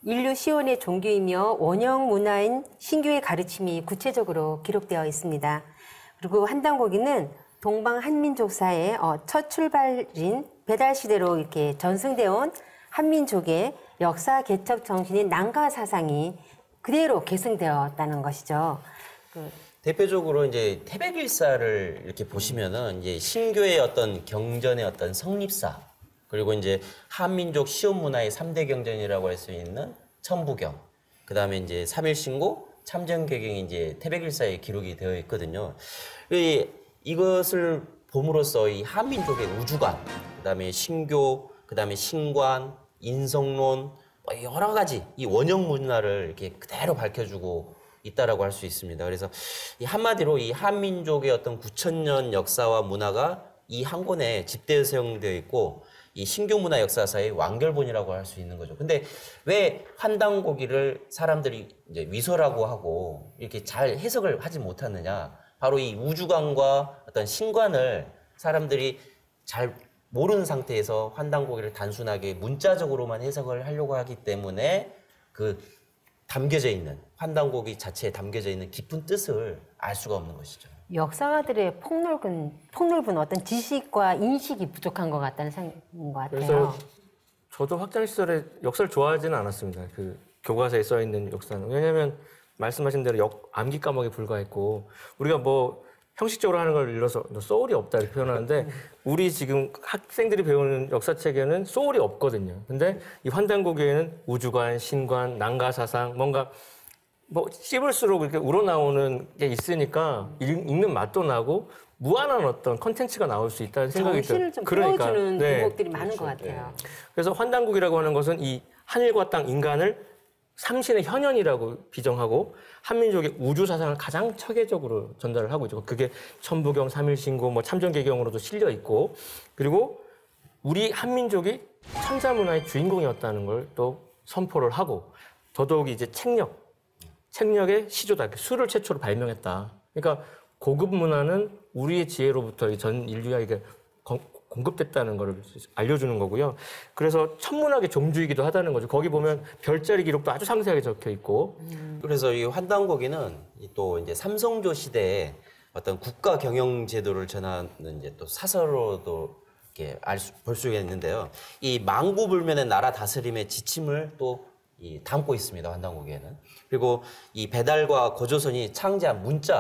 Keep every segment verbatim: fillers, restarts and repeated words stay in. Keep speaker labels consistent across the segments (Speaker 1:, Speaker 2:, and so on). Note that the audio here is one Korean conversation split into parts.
Speaker 1: 인류 시온의 종교이며 원형 문화인 신교의 가르침이 구체적으로 기록되어 있습니다. 그리고 환단고기는 동방 한민족사의 첫 출발인 배달 시대로 이렇게 전승되어 온 한민족의 역사 개척 정신인 난가 사상이 그대로 계승되었다는 것이죠. 그
Speaker 2: 대표적으로 이제 태백일사를 이렇게 보시면은 이제 신교의 어떤 경전의 어떤 성립사, 그리고 이제 한민족 시온 문화의 삼 대 경전이라고 할 수 있는 천부경, 그 다음에 이제 삼일신고, 참전개경이 이제 태백일사에 기록이 되어 있거든요. 이, 이것을 봄으로써 이 한민족의 우주관, 그 다음에 신교, 그 다음에 신관, 인성론, 여러 가지 이 원형 문화를 이렇게 그대로 밝혀주고 있다라고 할 수 있습니다. 그래서 이 한마디로 이 한민족의 어떤 구천 년 역사와 문화가 이 한 권에 집대해서 형되어 있고, 이 신교 문화 역사사의 완결본이라고 할 수 있는 거죠. 근데 왜 환단고기를 사람들이 이제 위서라고 하고 이렇게 잘 해석을 하지 못하느냐? 바로 이 우주관과 어떤 신관을 사람들이 잘 모르는 상태에서 환단고기를 단순하게 문자적으로만 해석을 하려고 하기 때문에 그 담겨져 있는, 환단고기 자체에 담겨져 있는 깊은 뜻을 알 수가 없는 것이죠.
Speaker 1: 역사가들의 폭넓은, 폭넓은 어떤 지식과 인식이 부족한 것 같다는 생각인 것 같아요.
Speaker 3: 그래서 저도 학창 시절에 역사를 좋아하지는 않았습니다. 그 교과서에 써 있는 역사는. 왜냐하면 말씀하신 대로 역, 암기 까먹에 불과했고, 우리가 뭐 형식적으로 하는 걸 일러서 소울이 없다 이렇게 표현하는데, 우리 지금 학생들이 배우는 역사책에는 소울이 없거든요. 근데 이 환단고기에는 우주관, 신관, 난가사상, 뭔가 뭐 씹을수록 이렇게 우러나오는 게 있으니까 읽, 읽는 맛도 나고 무한한 어떤 컨텐츠가 나올 수 있다는 생각이 들어요.
Speaker 1: 정신을 좀 풀어주는 대목들이 많은
Speaker 3: 그렇죠.
Speaker 1: 것 같아요.
Speaker 3: 네. 그래서 환단국이라고 하는 것은 이 하늘과 땅, 인간을 삼신의 현현이라고 비정하고 한민족의 우주 사상을 가장 체계적으로 전달을 하고 있죠. 그게 천부경, 삼일신고, 뭐 참전개경으로도 실려 있고, 그리고 우리 한민족이 천자문화의 주인공이었다는 걸 또 선포를 하고, 더더욱이 이제 책력, 책력의 시조다. 수를 최초로 발명했다. 그러니까 고급 문화는 우리의 지혜로부터 전 인류에게 공급됐다는 걸 알려주는 거고요. 그래서 천문학의 종주이기도 하다는 거죠. 거기 보면 별자리 기록도 아주 상세하게 적혀 있고.
Speaker 2: 음. 그래서 이 환단고기는 또 이제 삼성조 시대에 어떤 국가 경영 제도를 전하는 이제 또 사서로도 이렇게 알 수, 볼 수가 있는데요. 이 망구불면의 나라 다스림의 지침을 또 이 담고 있습니다. 환단고기에는. 그리고 이 배달과 고조선이 창제한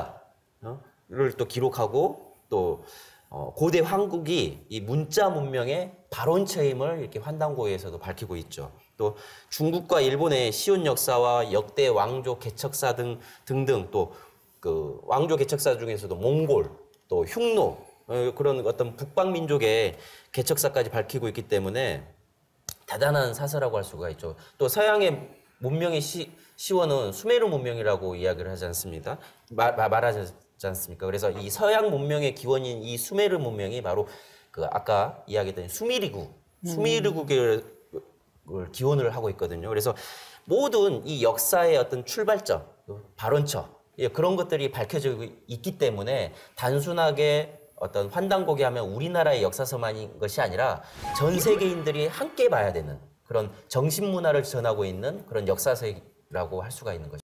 Speaker 2: 문자를 또 기록하고, 또 어, 고대 황국이 이 문자 문명의 발원처임을 이렇게 환단고기에서도 밝히고 있죠. 또 중국과 일본의 시온 역사와 역대 왕조 개척사 등 등등, 또 그 왕조 개척사 중에서도 몽골, 또 흉노, 어, 그런 어떤 북방 민족의 개척사까지 밝히고 있기 때문에 대단한 사서라고 할 수가 있죠. 또 서양의 문명의 시, 시원은 수메르 문명이라고 이야기를 하지 않습니다. 말, 말하지 않습니까? 그래서 이 서양 문명의 기원인 이 수메르 문명이 바로 그 아까 이야기했던 수미리국, 수미르국을 기원을 하고 있거든요. 그래서 모든 이 역사의 어떤 출발점, 발원처, 그런 것들이 밝혀지고 있기 때문에 단순하게 어떤 환단고기 하면 우리나라의 역사서만인 것이 아니라 전 세계인들이 함께 봐야 되는 그런 정신문화를 전하고 있는 그런 역사서라고 할 수가 있는 거죠.